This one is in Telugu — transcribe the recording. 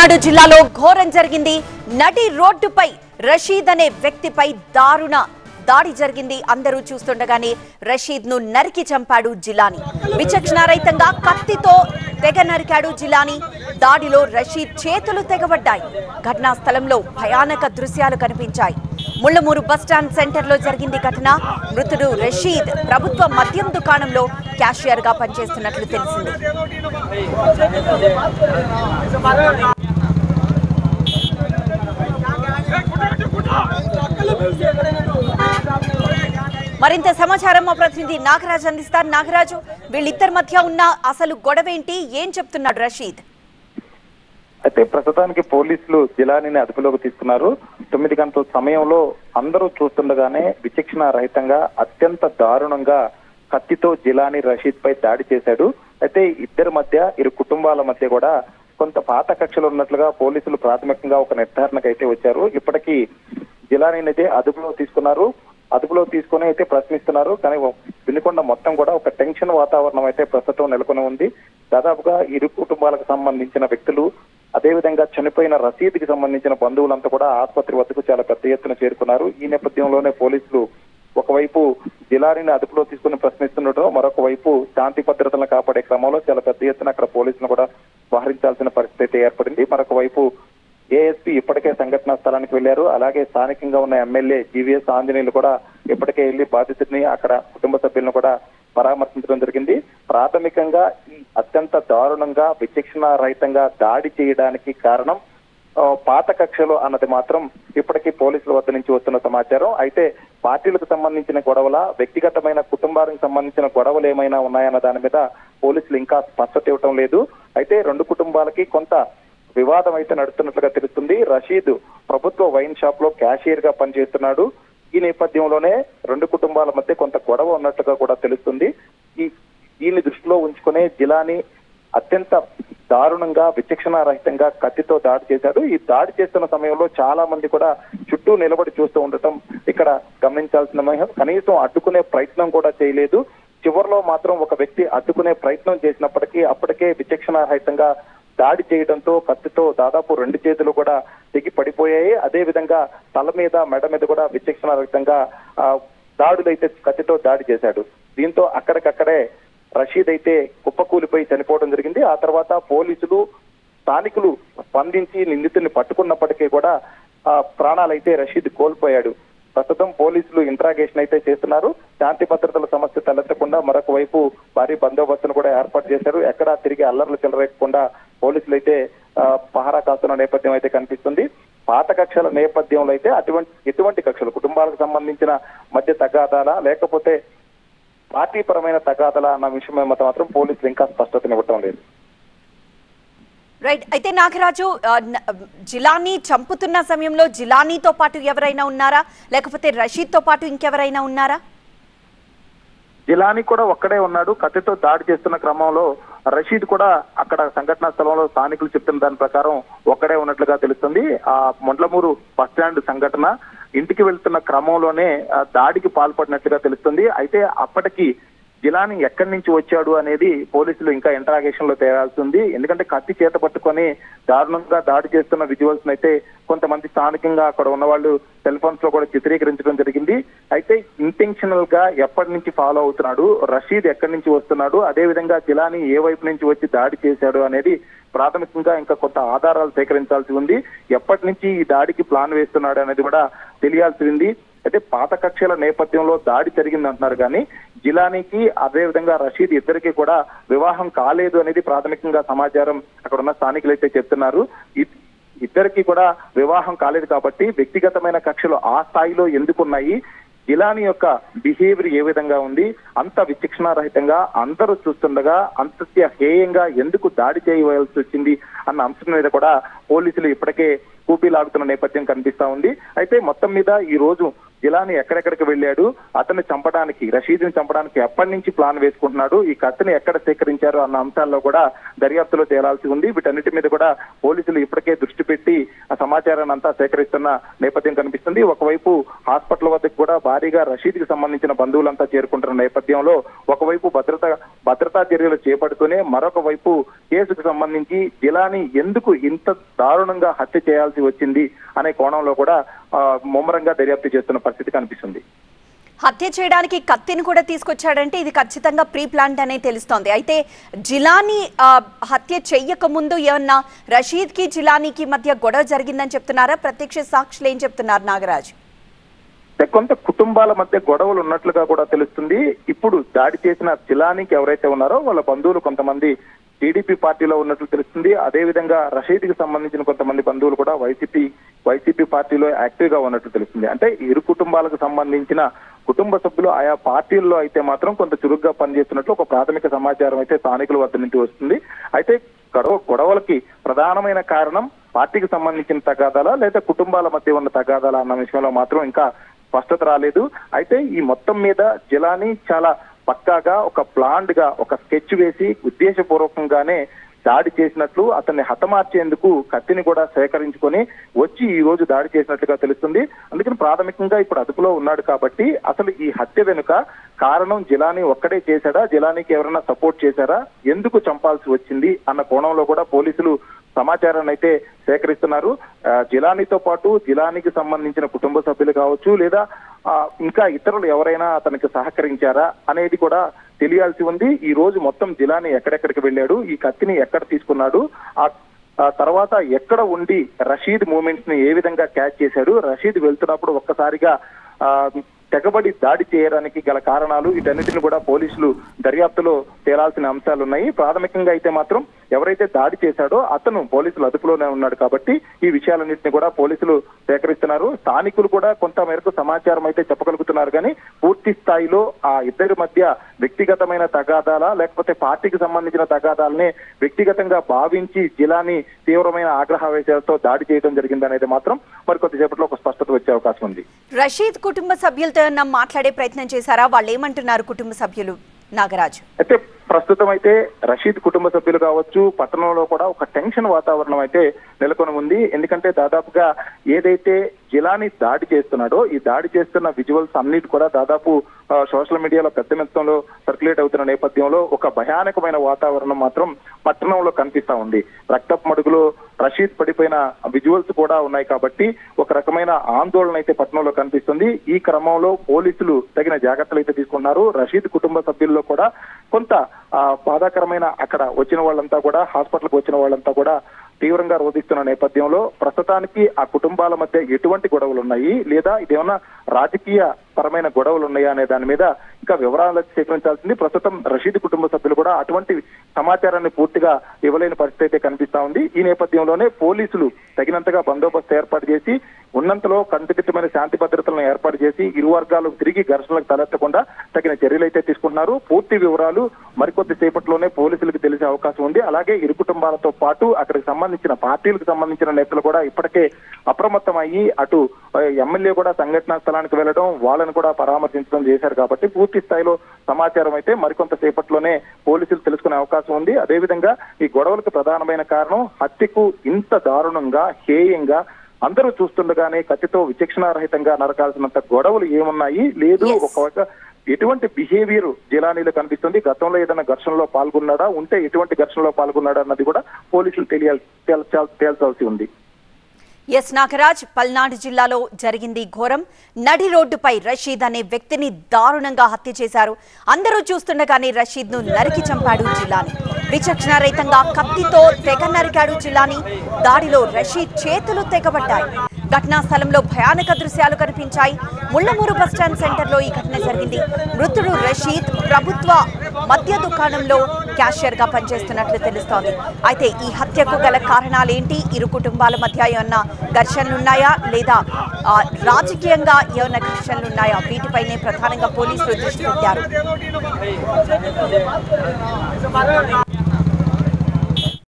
పల్నాడు జిల్లాలో ఘోరం జరిగింది. నడి రోడ్డుపై రషీద్ అనే వ్యక్తిపై దాడి జరిగింది. అందరూ చూస్తుండగానే రషీద్ ను నరికి చంపాడు జిలానీ. విచక్షణారహితంగా కత్తితో తెగ నరికాడు జిలానీ. దాడిలో రషీద్ చేతులు తెగబడ్డాయి. ఘటనా స్థలంలో భయానక దృశ్యాలు కనిపించాయి. ముళ్లమూరు బస్టాండ్ సెంటర్ లో జరిగింది ఘటన. మృతుడు రషీద్ ప్రభుత్వ మద్యం దుకాణంలో క్యాషియర్ గా పనిచేస్తున్నట్లు తెలిసింది. మరింత సమాచారం మా ప్రతినిధి నాగరాజ్ అందిస్తారు. నాగరాజు, వీళ్ళిద్దరి మధ్య ఉన్న అసలు గొడవేంటి, ఏం చెప్తున్నాడు రషీద్? అయితే ప్రస్తుతానికి పోలీసులు జిలానీని అదుపులోకి తీసుకున్నారు. 9 గంటల సమయంలో అందరూ చూస్తుండగానే విచక్షణ రహితంగా అత్యంత దారుణంగా కత్తితో జిలానీ రషీద్ పై దాడి చేశాడు. అయితే ఇద్దరి మధ్య, ఇరు కుటుంబాల మధ్య కూడా కొంత పాత కక్షలు ఉన్నట్లుగా పోలీసులు ప్రాథమికంగా ఒక నిర్ధారణకు అయితే వచ్చారు. ఇప్పటికీ జిలానీని అయితే అదుపులో తీసుకున్నారు. అదుపులో తీసుకుని అయితే ప్రశ్నిస్తున్నారు. కానీ వినుకొండ మొత్తం కూడా ఒక టెన్షన్ వాతావరణం అయితే ప్రస్తుతం నెలకొని ఉంది. దాదాపుగా ఇరు కుటుంబాలకు సంబంధించిన వ్యక్తులు, అదేవిధంగా చనిపోయిన రషీద్కి సంబంధించిన బంధువులంతా కూడా ఆసుపత్రి వద్దకు చాలా పెద్ద ఎత్తున చేరుకున్నారు. ఈ నేపథ్యంలోనే పోలీసులు ఒకవైపు జిలానీని అదుపులో తీసుకుని ప్రశ్నిస్తుండటం, మరొక వైపు శాంతి భద్రతలను కాపాడే క్రమంలో చాలా పెద్ద ఎత్తున అక్కడ పోలీసులను కూడా వ్యవహరించాల్సిన పరిస్థితి ఏర్పడింది. మరొక వైపు ఏఎస్పీ ఇప్పటికే సంఘటనా స్థలానికి వెళ్లారు. అలాగే స్థానికంగా ఉన్న ఎమ్మెల్యే జీవీఎస్ ఆంజనేయులు కూడా ఇప్పటికే వెళ్లి బాధితుడిని, అక్కడ కుటుంబ సభ్యులను కూడా పరామర్శించడం జరిగింది. ప్రాథమికంగా ఈ అత్యంత దారుణంగా విచక్షణ రహితంగా దాడి చేయడానికి కారణం పాత కక్షలు అన్నది మాత్రం ఇప్పటికీ పోలీసుల వద్ద నుంచి వస్తున్న సమాచారం. అయితే పార్టీలకు సంబంధించిన గొడవల, వ్యక్తిగతమైన కుటుంబానికి సంబంధించిన గొడవలు ఏమైనా ఉన్నాయన్న దాని మీద పోలీసులు ఇంకా స్పష్టత ఇవ్వటం లేదు. అయితే రెండు కుటుంబాలకి కొంత వివాదం అయితే నడుస్తున్నట్లుగా తెలుస్తుంది. రషీద్ ప్రభుత్వ వైన్ షాప్ లో క్యాషియర్ గా పనిచేస్తున్నాడు. ఈ నేపథ్యంలోనే రెండు కుటుంబాల మధ్య కొంత గొడవ ఉన్నట్లుగా కూడా తెలుస్తుంది. దీన్ని దృష్టిలో ఉంచుకునే జిలానీ అత్యంత దారుణంగా విచక్షణారహితంగా కత్తితో దాడి చేశాడు. ఈ దాడి చేస్తున్న సమయంలో చాలా మంది కూడా చుట్టూ నిలబడి చూస్తూ ఉండటం ఇక్కడ గమనించాల్సిన. కనీసం అడ్డుకునే ప్రయత్నం కూడా చేయలేదు. చివరిలో మాత్రం ఒక వ్యక్తి అడ్డుకునే ప్రయత్నం చేసినప్పటికీ అప్పటికే విచక్షణారహితంగా దాడి చేయడంతో కత్తితో దాదాపు 2 చేతులు కూడా తెగి పడిపోయాయి. అదే విధంగా తల మీద, మెడ మీద కూడా విచక్షణారహితంగా దాడులైతే కత్తితో దాడి చేశాడు. దీంతో అక్కడికక్కడే రషీద్ అయితే కుప్పకూలిపోయి చనిపోవడం జరిగింది. ఆ తర్వాత పోలీసులు, స్థానికులు స్పందించి నిందితుడిని పట్టుకున్నప్పటికీ కూడా ప్రాణాలైతే రషీద్ కోల్పోయాడు. ప్రస్తుతం పోలీసులు ఇంట్రాగేషన్ అయితే చేస్తున్నారు. శాంతి భద్రతల సమస్య తలెత్తకుండా మరొక వైపు భారీ బందోబస్తును కూడా ఏర్పాటు చేశారు. ఎక్కడా తిరిగి అల్లర్లు చెలరేగకుండా పోలీసులు అయితే పహారా కాస్తున్న నేపథ్యం అయితే కనిపిస్తుంది. పాత కక్షల నేపథ్యంలో అయితే ఎటువంటి కక్షలు, కుటుంబాలకు సంబంధించిన మధ్య తగాదాలా లేకపోతే పార్టీ పరమైన తగాదాలా అన్న విషయం మాత్రం పోలీసులు ఇంకా స్పష్టతనివ్వటం లేదు. రైట్. అయితే నాగరాజు, జిలానీ చంపుతున్న సమయంలో జిలానీతో పాటు ఎవరైనా ఉన్నారా, లేకపోతే రషీద్ తో పాటు ఇంకెవరైనా ఉన్నారా? జిలానీ కూడా ఒక్కడే ఉన్నాడు. కత్తితో దాడి చేస్తున్న క్రమంలో రషీద్ కూడా అక్కడ సంఘటనా స్థలంలో స్థానికులు చెప్తున్న దాని ప్రకారం ఒక్కడే ఉన్నట్లుగా తెలుస్తుంది. ఆ మొండ్లమూరు బస్టాండ్ సంఘటన ఇంటికి వెళ్తున్న క్రమంలోనే దాడికి పాల్పడినట్లుగా తెలుస్తుంది. అయితే అప్పటికి జిలానీ ఎక్కడి నుంచి వచ్చాడు అనేది పోలీసులు ఇంకా ఇంట్రాగేషన్ లో తేలాల్సింది. ఎందుకంటే కత్తి చేత పట్టుకొని దారుణంగా దాడి చేస్తున్న విజువల్స్ అయితే కొంతమంది స్థానికంగా అక్కడ ఉన్న వాళ్ళు సెల్ ఫోన్స్ లో కూడా చిత్రీకరించడం జరిగింది. అయితే ఇంటెన్షనల్ గా ఎప్పటి నుంచి ఫాలో అవుతున్నాడు, రషీద్ ఎక్కడి నుంచి వస్తున్నాడు, అదే విధంగా జిలానీ ఏ వైపు నుంచి వచ్చి దాడి చేశాడు అనేది ప్రాథమికంగా ఇంకా కొంత ఆధారాలు సేకరించాల్సి ఉంది. ఎప్పటి నుంచి ఈ దాడికి ప్లాన్ వేస్తున్నాడు అనేది కూడా తెలియాల్సి ఉంది. అయితే పాత కక్షల నేపథ్యంలో దాడి జరిగింది అంటున్నారు కానీ జిలానీకి అదే విధంగా రషీద్ ఇద్దరికి కూడా వివాహం కాలేదు అనేది ప్రాథమికంగా సమాచారం అక్కడ ఉన్న స్థానికులు అయితే చెప్తున్నారు. ఇద్దరికి కూడా వివాహం కాలేదు కాబట్టి వ్యక్తిగతమైన కక్షలు ఆ స్థాయిలో ఎందుకున్నాయి, జిలానీ యొక్క బిహేవియర్ ఏ విధంగా ఉంది, అంత విచక్షణారహితంగా అందరూ చూస్తుండగా అంత్య హేయంగా ఎందుకు దాడి చేయవలసి వచ్చింది అన్న అంశం మీద కూడా పోలీసులు ఇప్పటికే కూపీలాగుతున్న నేపథ్యం కనిపిస్తా ఉంది. అయితే మొత్తం మీద ఈ రోజు జిలానీ ఎక్కడెక్కడికి వెళ్ళాడు, అతన్ని చంపడానికి, రషీద్ని చంపడానికి ఎప్పటి నుంచి ప్లాన్ వేసుకుంటున్నాడు, ఈ కత్తిని ఎక్కడ సేకరించారు అన్న అంశాల్లో కూడా దర్యాప్తులో తేలాల్సి ఉంది. వీటన్నిటి మీద కూడా పోలీసులు ఇప్పటికే దృష్టి పెట్టి ఆ సమాచారాన్ని అంతా సేకరిస్తున్న నేపథ్యం కనిపిస్తుంది. ఒకవైపు హాస్పిటల్ వద్దకు కూడా భారీగా రషీద్కి సంబంధించిన బంధువులంతా చేరుకుంటున్న నేపథ్యంలో ఒకవైపు భద్రతా చర్యలు చేపడుతూనే మరొక వైపు కేసుకు సంబంధించి జిలానీ ఎందుకు ఇంత దారుణంగా హత్య చేయాల్సి వచ్చింది అనే కోణంలో కూడా ముమ్మరంగా దర్యాప్తు చేస్తున్న పరిస్థితి కనిపిస్తుంది. హత్య చేయడానికి కత్తిని కూడా తీసుకొచ్చాడంటే ఇది ఖచ్చితంగా ప్రీ ప్లాన్డ్ అనే తెలుస్తోంది. అయితే జిలానీ హత్య చెయ్యక ముందు ఏమన్నా రషీద్ కి జిలానీకి మధ్య గొడవ జరిగిందని చెప్తున్నారా? ప్రత్యక్ష సాక్షులు ఏం చెప్తున్నారు నాగరాజ్? కొంత కుటుంబాల మధ్య గొడవలు ఉన్నట్లుగా కూడా తెలుస్తుంది. ఇప్పుడు దాడి చేసిన జిలానీకి ఎవరైతే ఉన్నారో వాళ్ళ బంధువులు కొంతమంది టీడీపీ పార్టీలో ఉన్నట్లు తెలుస్తుంది. అదేవిధంగా రషీద్కి సంబంధించిన కొంతమంది బంధువులు కూడా వైసీపీ పార్టీలో యాక్టివ్ గా ఉన్నట్లు తెలుస్తుంది. అంటే ఇరు కుటుంబాలకు సంబంధించిన కుటుంబ సభ్యులు ఆయా పార్టీల్లో అయితే మాత్రం కొంత చురుగ్గా పనిచేస్తున్నట్లు ఒక ప్రాథమిక సమాచారం అయితే స్థానికుల వద్ద నుంచి వస్తుంది. అయితే గొడవలకి ప్రధానమైన కారణం పార్టీకి సంబంధించిన తగాదాలా లేదా కుటుంబాల మధ్య ఉన్న తగాదాలా అన్న విషయంలో మాత్రం ఇంకా స్పష్టత రాలేదు. అయితే ఈ మొత్తం మీద జిలానీ చాలా పక్కాగా ఒక ప్లాన్డ్ గా ఒక స్కెచ్ వేసి ఉద్దేశపూర్వకంగానే దాడి చేసినట్లు, అతన్ని హతమార్చేందుకు కత్తిని కూడా సేకరించుకొని వచ్చి ఈ రోజు దాడి చేసినట్లుగా తెలుస్తుంది. అందుకని ప్రాథమికంగా ఇప్పుడు అదుపులో ఉన్నాడు కాబట్టి అసలు ఈ హత్య వెనుక కారణం జిలానీ ఒక్కడే చేశాడా, జిలానీకి ఎవరైనా సపోర్ట్ చేశారా, ఎందుకు చంపాల్సి వచ్చింది అన్న కోణంలో కూడా పోలీసులు సమాచారాన్ని అయితే సేకరిస్తున్నారు. జిలానీతో పాటు జిలానీకి సంబంధించిన కుటుంబ సభ్యులు కావచ్చు లేదా ఇంకా ఇతరులు ఎవరైనా అతనికి సహకరించారా అనేది కూడా తెలియాల్సి ఉంది. ఈ రోజు మొత్తం జిలానీ ఎక్కడెక్కడికి వెళ్ళాడు, ఈ కత్తిని ఎక్కడ తీసుకున్నాడు, ఆ తర్వాత ఎక్కడ ఉండి రషీద్ మూమెంట్స్ ని ఏ విధంగా క్యాచ్ చేశాడు, రషీద్ వెళ్తున్నప్పుడు ఒక్కసారిగా తెగబడి దాడి చేయడానికి గల కారణాలు, వీటన్నిటిని కూడా పోలీసులు దర్యాప్తులో తేలాల్సిన అంశాలు ఉన్నాయి. ప్రాథమికంగా అయితే మాత్రం ఎవరైతే దాడి చేశాడో అతను పోలీసులు అదుపులోనే ఉన్నాడు కాబట్టి ఈ విషయాలన్నింటినీ కూడా పోలీసులు సేకరిస్తున్నారు. స్థానికులు కూడా కొంత మేరకు సమాచారం అయితే చెప్పగలుగుతున్నారు కానీ పూర్తి స్థాయిలో ఆ ఇద్దరి మధ్య వ్యక్తిగతమైన తగాదాలా లేకపోతే పార్టీకి సంబంధించిన తగాదాలనే వ్యక్తిగతంగా భావించి జిలానీ తీవ్రమైన ఆగ్రహావేశాలతో దాడి చేయడం జరిగిందనేది మాత్రం మరి కొద్దిసేపట్లో ఒక స్పష్టత వచ్చే అవకాశం ఉంది. రషీద్ కుటుంబ సభ్యులతో మాట్లాడే ప్రయత్నం చేశారా? వాళ్ళు ఏమంటున్నారు కుటుంబ సభ్యులు నాగరాజు? అయితే ప్రస్తుతం అయితే రషీద్ కుటుంబ సభ్యులు కావచ్చు, పట్టణంలో కూడా ఒక టెన్షన్ వాతావరణం అయితే నెలకొని ఉంది. ఎందుకంటే దాదాపుగా ఏదైతే జిలానీ దాడి చేస్తున్నాడో ఈ దాడి చేస్తున్న విజువల్స్ అన్నిటి కూడా దాదాపు సోషల్ మీడియాలో పెద్ద మొత్తంలో సర్క్యులేట్ అవుతున్న నేపథ్యంలో ఒక భయానకమైన వాతావరణం మాత్రం పట్టణంలో కనిపిస్తా ఉంది. రక్తపు మడుగులో రషీద్ పడిపోయిన విజువల్స్ కూడా ఉన్నాయి కాబట్టి ఒక రకమైన ఆందోళన అయితే పట్టణంలో కనిపిస్తుంది. ఈ క్రమంలో పోలీసులు తగిన జాగ్రత్తలు అయితే తీసుకున్నారు. రషీద్ కుటుంబ సభ్యుల్లో కూడా కొంత బాధాకరమైన అక్కడ వచ్చిన వాళ్ళంతా కూడా హాస్పిటల్కి వచ్చిన వాళ్ళంతా కూడా తీవ్రంగా రోధిస్తున్న నేపథ్యంలో ప్రస్తుతానికి ఆ కుటుంబాల మధ్య ఎటువంటి గొడవలు ఉన్నాయి లేదా ఇదేమన్నా రాజకీయ పరమైన గొడవలు ఉన్నాయా అనే దాని మీద ఇంకా వివరాలు సేకరించాల్సింది. ప్రస్తుతం రషీద్ కుటుంబ సభ్యులు కూడా అటువంటి సమాచారాన్ని పూర్తిగా ఇవ్వలేని పరిస్థితి అయితే కనిపిస్తా ఉంది. ఈ నేపథ్యంలోనే పోలీసులు తగినంతగా బందోబస్తు ఏర్పాటు చేసి ఉన్నంతలో కట్టుదిట్టమైన శాంతి భద్రతలను ఏర్పాటు చేసి ఇరు వర్గాలు తిరిగి ఘర్షణలకు తలెత్తకుండా తగిన చర్యలు అయితే తీసుకుంటున్నారు. పూర్తి వివరాలు మరికొద్ది సేపట్లోనే పోలీసులకు తెలిసే అవకాశం ఉంది. అలాగే ఇరు కుటుంబాలతో పాటు అక్కడికి సంబంధించిన పార్టీలకు సంబంధించిన నేతలు కూడా ఇప్పటికే అప్రమత్తం అయ్యి అటు ఎమ్మెల్యే కూడా సంఘటనా స్థలానికి వెళ్లడం, వాళ్ళని కూడా పరామర్శించడం చేశారు కాబట్టి పూర్తి స్థాయిలో సమాచారం అయితే మరికొంత సేపట్లోనే పోలీసులు తెలుసుకునే అవకాశం ఉంది. అదేవిధంగా ఈ గొడవలకు ప్రధానమైన కారణం హత్యకు ఇంత దారుణంగా హేయంగా అందరూ చూస్తుండగానే కత్తితో విచక్షణారహితంగా నరకాల్సినంత గొడవలు ఏమున్నాయి లేదు, ఒక ఎటువంటి బిహేవియర్ జిలానీలో కనిపిస్తుంది, గతంలో ఏదైనా ఘర్షణలో పాల్గొన్నాడా, ఉంటే ఎటువంటి ఘర్షణలో పాల్గొన్నాడా అన్నది కూడా పోలీసులు తేల్చాల్సి ఉంది. ఎస్ నాగరాజ్, పల్నాడు జిల్లాలో జరిగింది ఘోరం. నడి రోడ్డుపై రషీద్ అనే వ్యక్తిని దారుణంగా హత్య చేశారు. అందరూ చూస్తుండగానే రషీద్ ను నరికి చంపాడు జిలానీ. విచక్షణారహితంగా కత్తితో తెగ నరికాడు జిలానీ. దాడిలో రషీద్ చేతులు తెగబడ్డాయి. ఘటనా స్థలంలో భయానక దృశ్యాలు కనిపించాయి. ముళ్లమూరు బస్టాండ్ సెంటర్ లో ఈ ఘటన జరిగింది. మృతుడు రషీద్ ప్రభుత్వ మద్య దుకాణంలో క్యాషియర్ గా పనిచేస్తున్నట్లు తెలుస్తోంది. అయితే ఈ హత్యకు గల కారణాలేంటి, ఇరు కుటుంబాల మధ్య ఏమన్నా ఘర్షణలున్నాయా లేదా రాజకీయంగా ఏమన్నా ఘర్షణలున్నాయా, వీటిపైనే ప్రధానంగా పోలీసులు దృష్టి పెట్టారు.